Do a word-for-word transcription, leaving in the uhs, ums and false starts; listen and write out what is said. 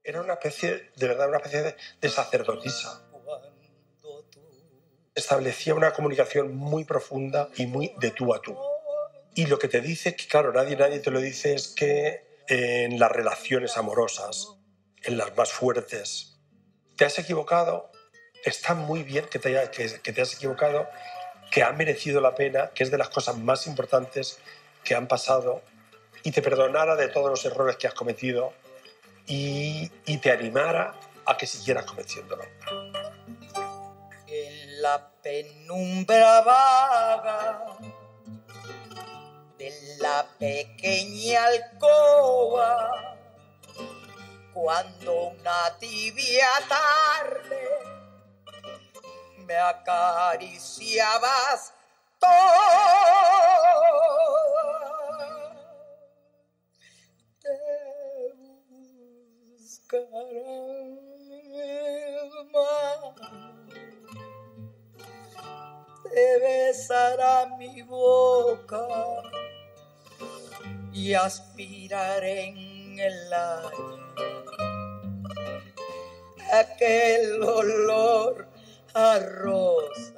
Era una especie, de verdad, una especie de, de sacerdotisa. Establecía una comunicación muy profunda y muy de tú a tú. Y lo que te dice, que claro, nadie, nadie te lo dice, es que en las relaciones amorosas, en las más fuertes, te has equivocado, está muy bien que te, haya, que, que te has equivocado, que ha merecido la pena, que es de las cosas más importantes que han pasado, y te perdonara de todos los errores que has cometido y, y te animara a que siguieras cometiéndolo. En la penumbra vaga de la pequeña alcoba, cuando una tibia tarde me acariciabas toda, te buscaré más, te besará mi boca y aspiraré en el aire aquel olor a rosa